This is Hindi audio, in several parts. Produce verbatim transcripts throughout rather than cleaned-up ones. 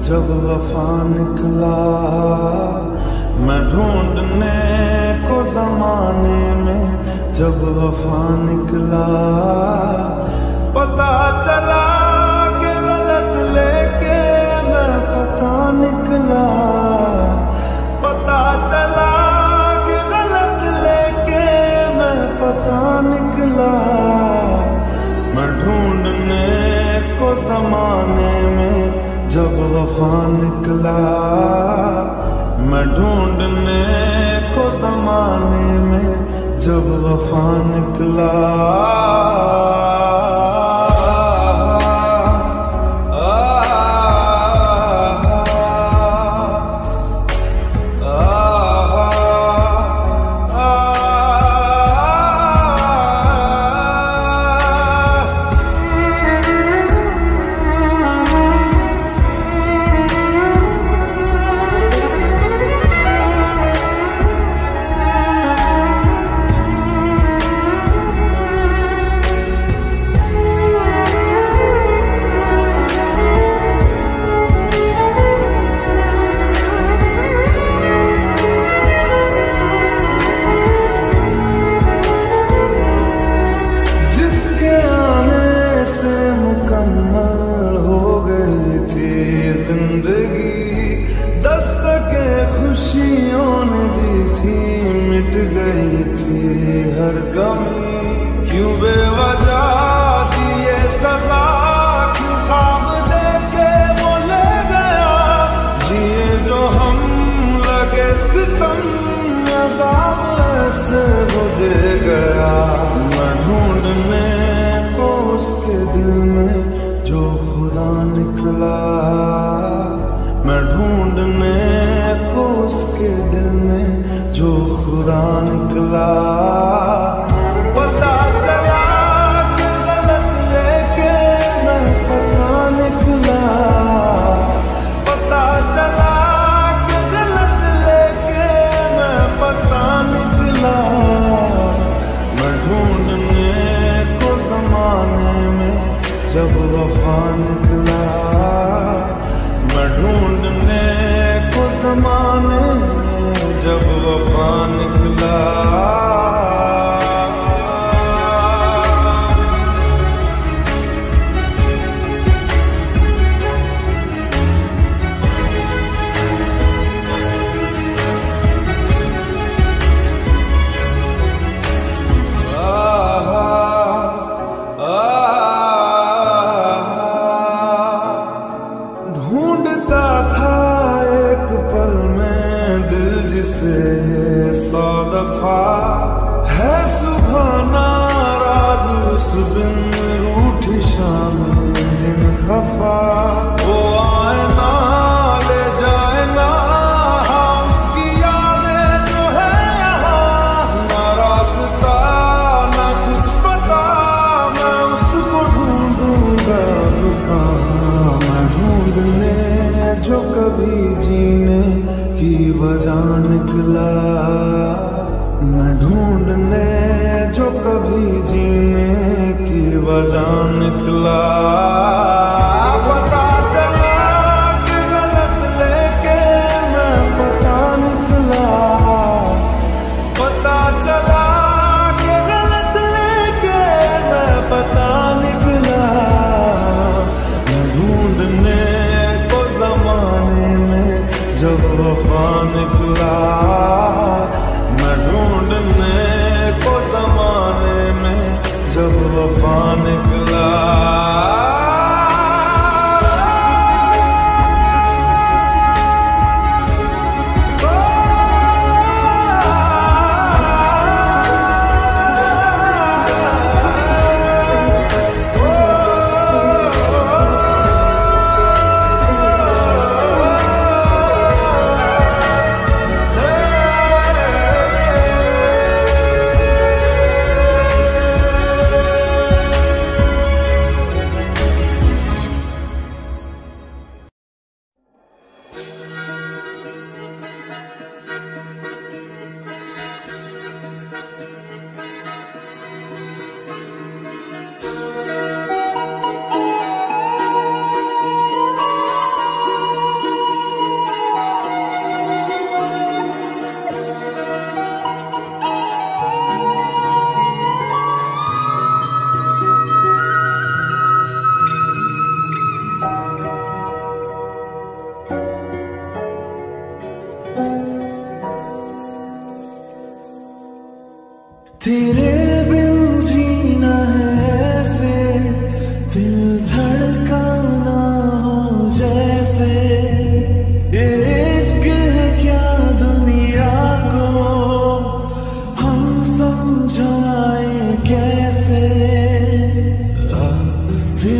जब वफा निकला, मैं ढूंढने को जमाने में जब वफा निकला, पता चला कि गलत लेके मैं पता निकला, पता चला कि गलत लेके मैं पता निकला, मैं ढूंढने को जमाने में जब वफा निकला, मैं ढूंढने को जमाने में जब वफा निकला। ढूंढता था एक पल में दिल जिसे सौ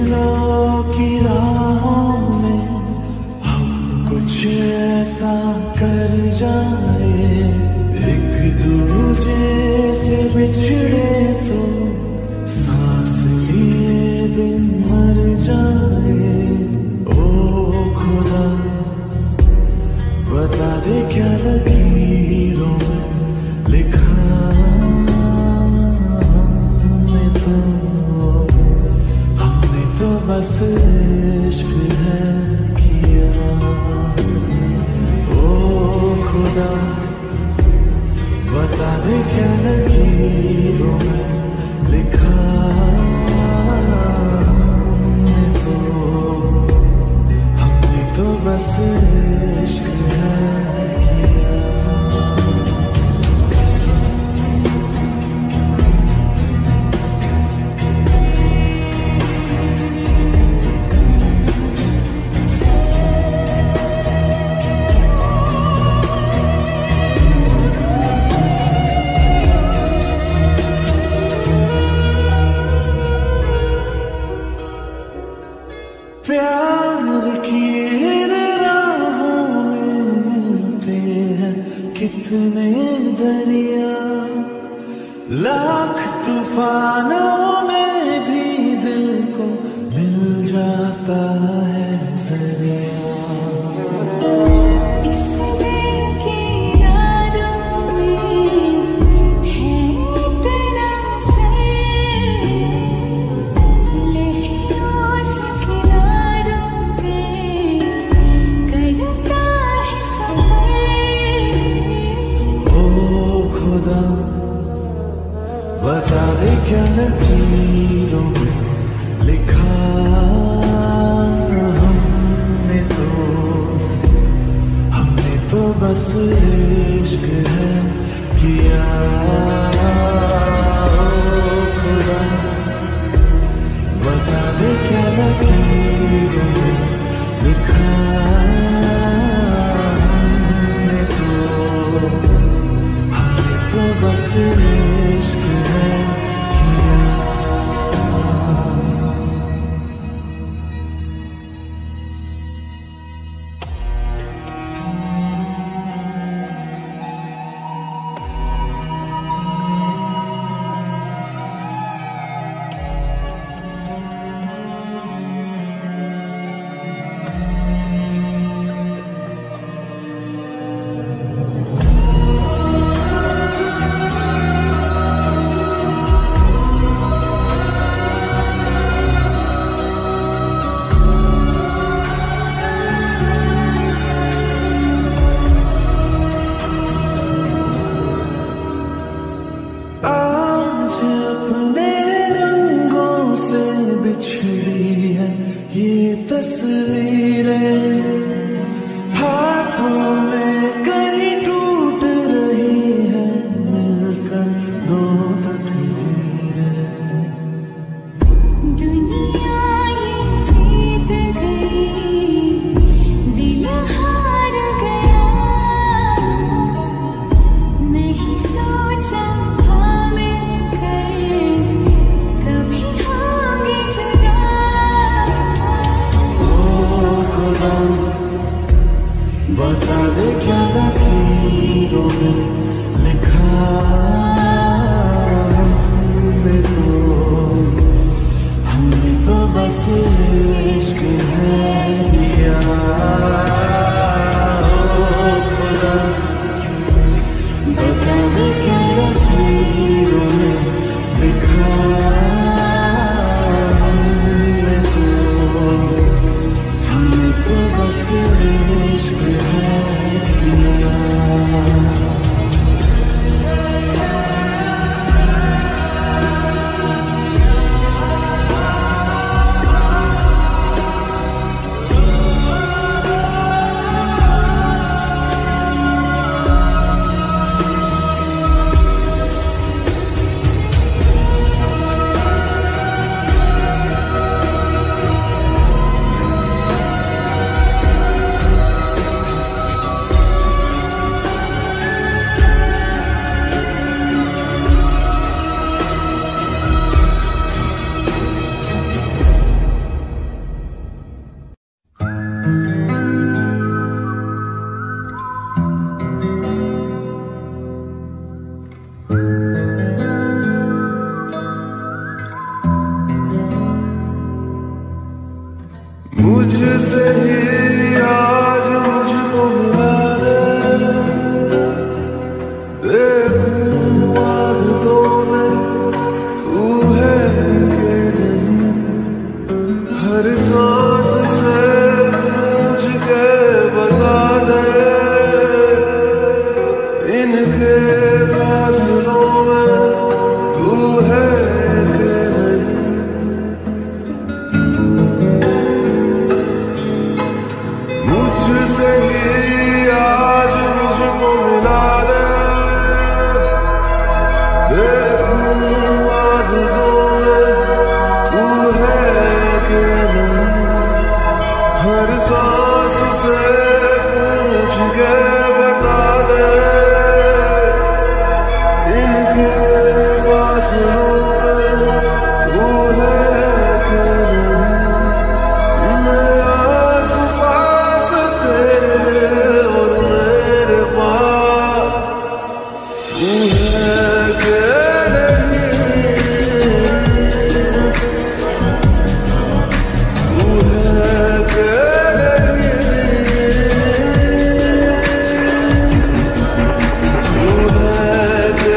दिलों की राहों में हम कुछ ऐसा कर जाए, एक दूजे से बिछड़े तो सांस लिए बिन मर जाए। ओ खुदा बता दे क्या लकीरों में लिखा हमने तो, हमने तो बस इश्क है किया। ओ खुदा बता दे क्या लकीरों में लिखा हमने तो, हमने तो बस इश्क है किया। प्यार की इन राहों में मिलते हैं कितने दरिया, लाख तूफानों में भी दिल को मिल जाता है जरिया। बता दे क्या लकीरों में लिखा हमने तो, हमने तो बस इश्क है किया। ओ खुदा बता दे क्या लकीरों में लिखा हमने तो, हमने तो बस इश्क है किया। Oh मुझसे ही आज मुझको मिला दे, देखूं आदतों में तू है कि नहीं, हर सांस से पूछ के बता दे, इनके फासलों में तू है कि नहीं। मुझसे ही आज मुझको मिला दे, देखूं आदतों में तू है कि नहीं, हर सांस से पूछ के बता दे, इनके फासलों में तू है कि नहीं। मैं आस पास तेरे और मेरे पास तू है कि नहीं, तू है कि नहीं, तू है कि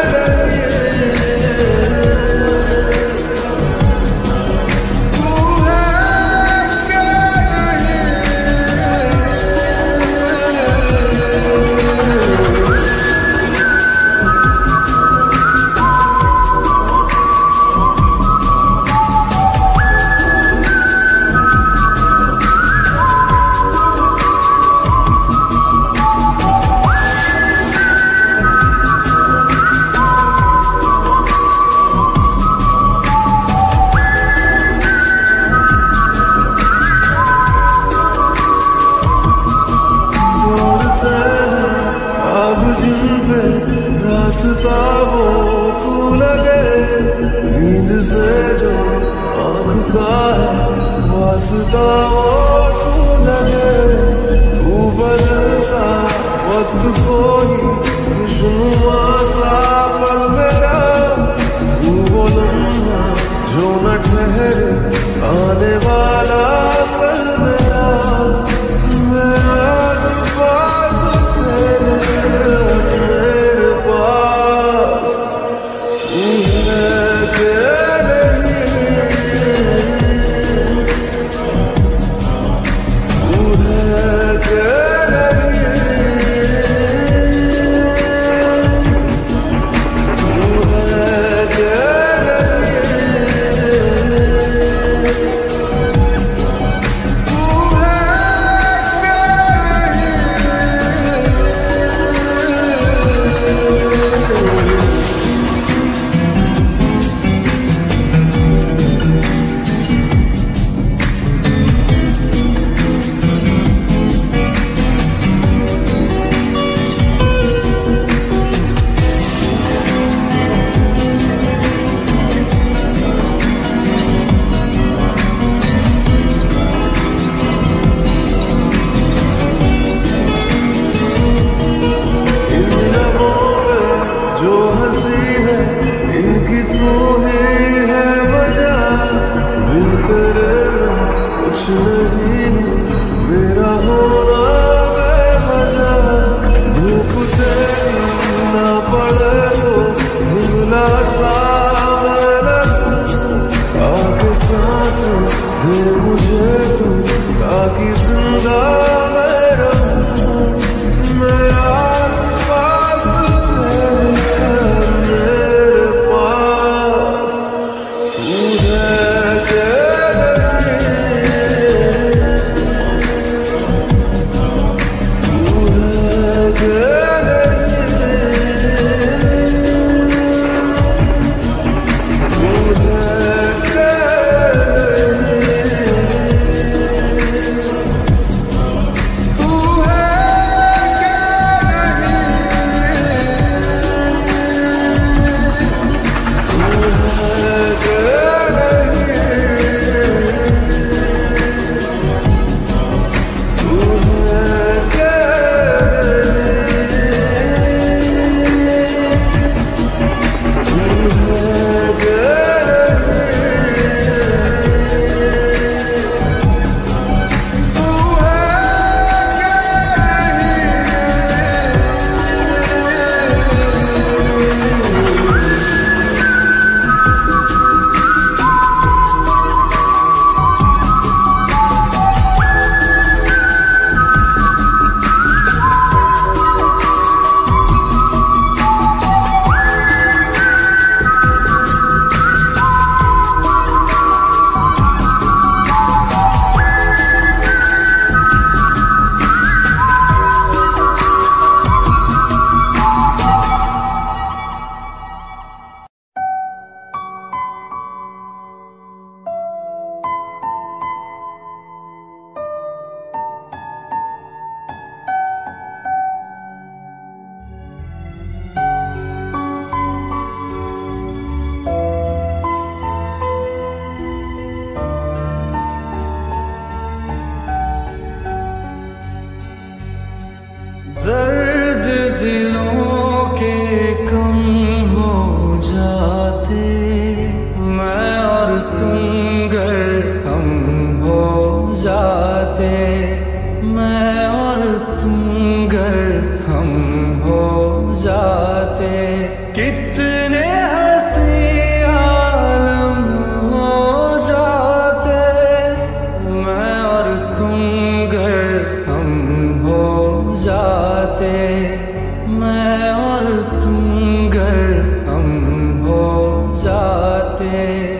दौड़ते हैं अब जिन पे रास्ता वो तू लगे, नींद से जो आँख का है वास्ता वो तू लगे, तू बदलता वक्त कोई खुशनुमा सा पल मेरा, तू वो लम्हा जो न ठहरे आने वाला कल मेरा। मैं आस पास तेरे और मेरे पास तू है कि नहीं, तू है कि नहीं, तू है कि जाते, मैं और तुम गर हम हो जाते, कितने हंसी आलम हो जाते, मैं और तुम गर हम हो जाते, मैं और तुम गर हम हो जाते।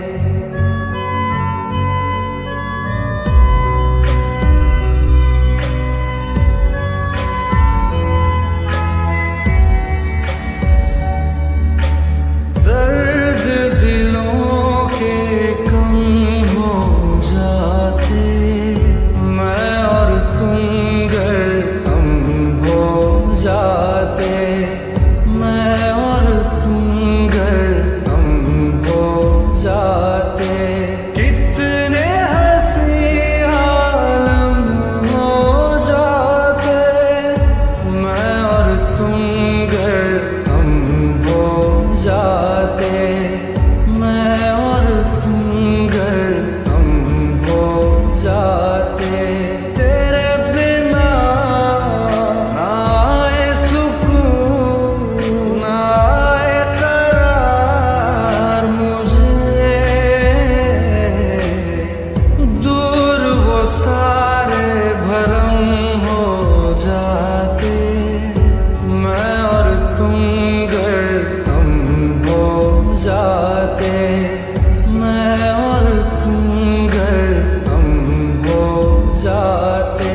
दर्द दिलों के कम हो जाते, मैं और तुम गर हम हो जाते, मैं और तुम गर हम हो जाते, कितने हंसी आलम हो जाते, मैं और तुम गर हम हो जाते, मैं और तुम गर हम हो जाते। तेरे बिना ना आए सुकून, ना आए करार मुझे, दूर वो सारे भरम हो जाते, मैं और तुम गर हम हो जाते, मैं और तुम गर हम हो जाते।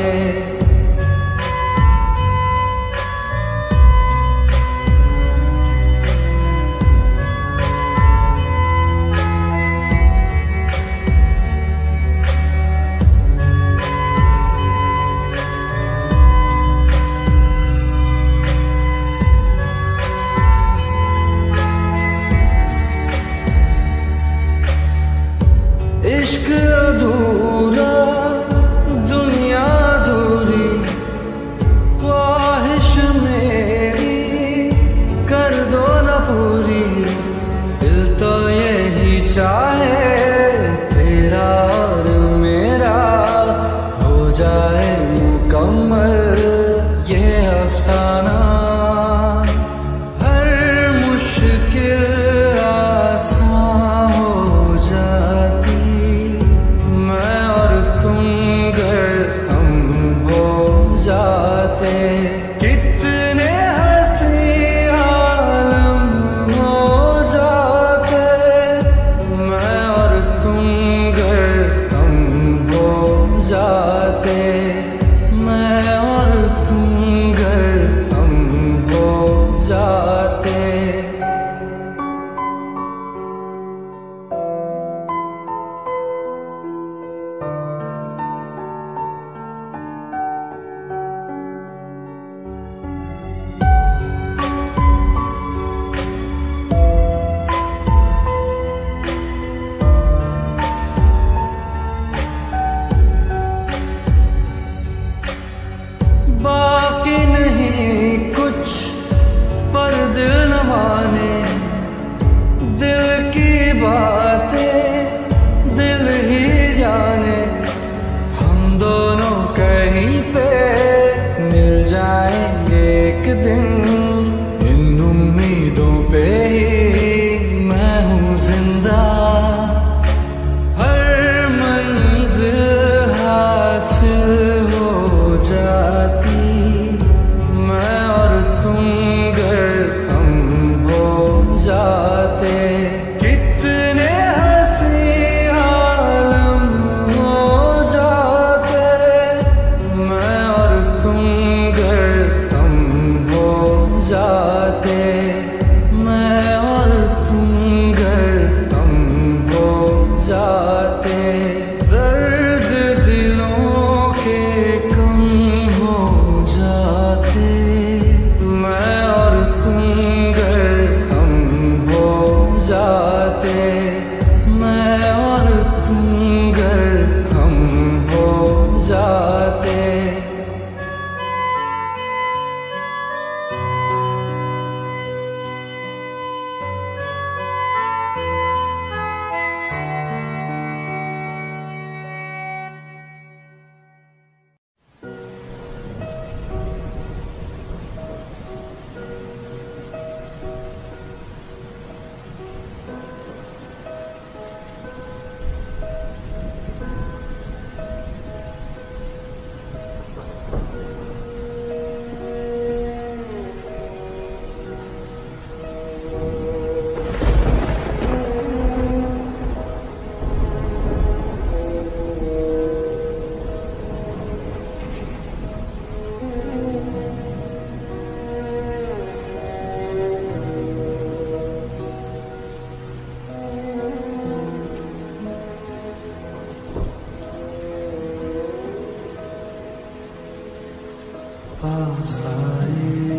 पास आए,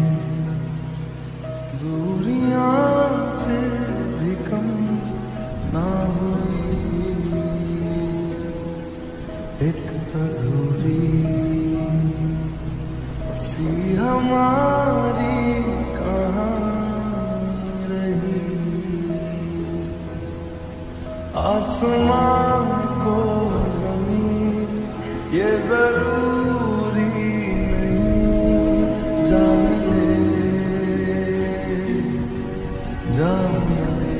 दूरियां फिर भी कम ना हुई, एक अधूरी सी हमारी कहानी रही। आसमां को जमीन ये जरूरी नहीं, जा मिले जा मिले।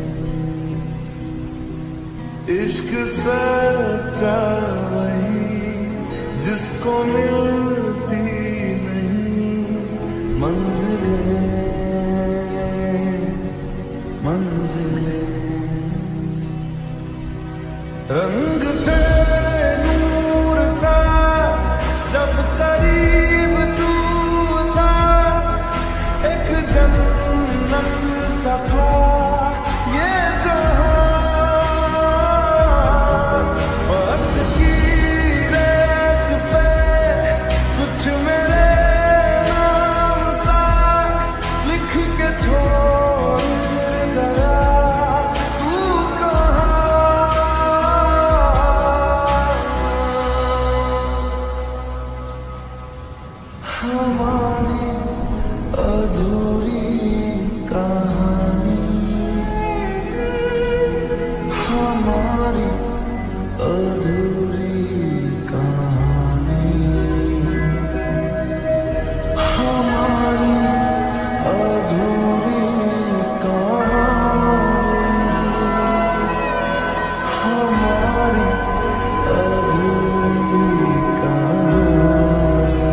इश्क सच्चा वही जिसको मिलती नहीं मंजिलें मंजिलें। रंग थे नूर था जब करीब तू था, एक जन्नत सा था ये जहां। वक्त की रेत पे कुछ मेरे नाम सा लिख के छोड़ गया, तू कहाँ। हमारी अधूरी कहानी, हमारी अधूरी कहानी, हमारी अधूरी कहानी, हमारी अधूरी कहानी।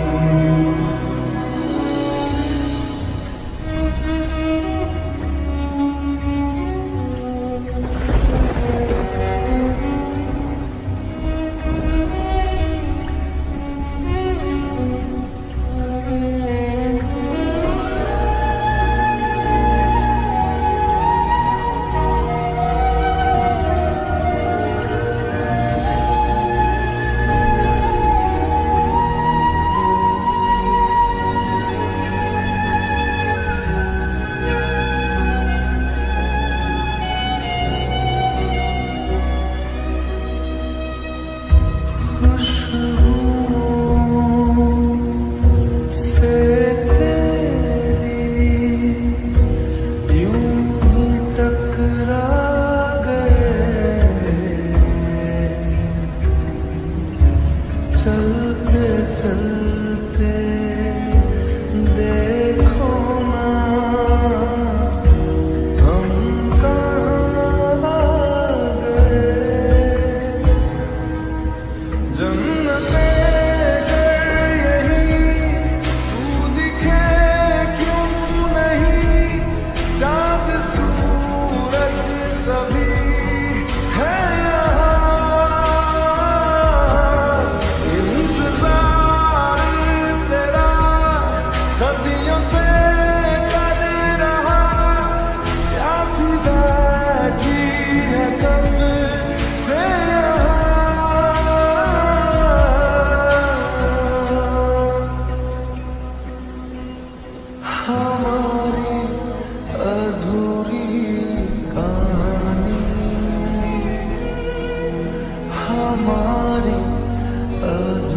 चलते चलते देखो ना हम कहाँ आ गए। जन्नते घर यही तू दिखे क्यों नहीं, चाँद सूरज सभी है सदियों से कर रहा, प्यासी बैठी है कब से हमारी अधूरी कहानी, हमारी अधूरी